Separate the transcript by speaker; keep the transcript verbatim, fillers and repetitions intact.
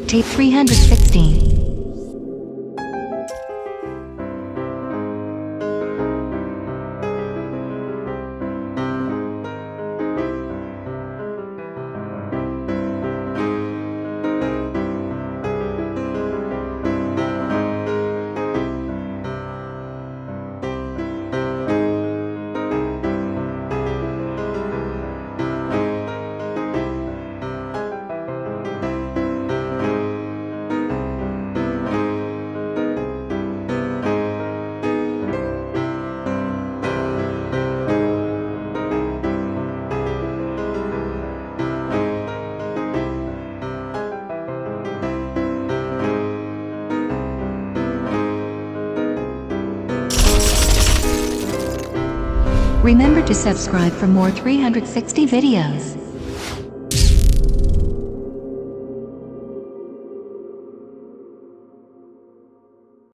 Speaker 1: Tape three hundred sixty. Remember to subscribe for more three hundred sixty videos.